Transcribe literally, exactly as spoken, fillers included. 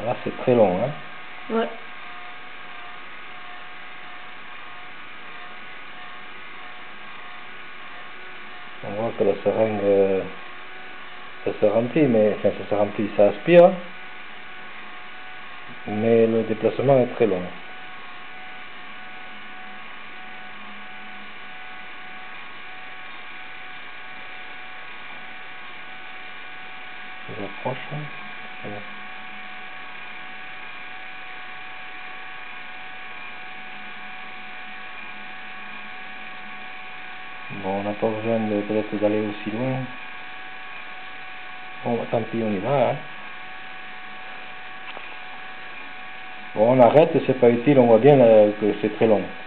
Là, c'est très long, hein. Ouais. On voit que la seringue, euh, ça se remplit, mais enfin, ça se remplit, ça aspire, mais le déplacement est très long. J'approche. Hein. Bon, on n'a pas besoin de peut-être d'aller aussi loin. Bon, tant pis, on y va. Hein. Bon, on arrête, c'est pas utile, on voit bien là, que c'est très long.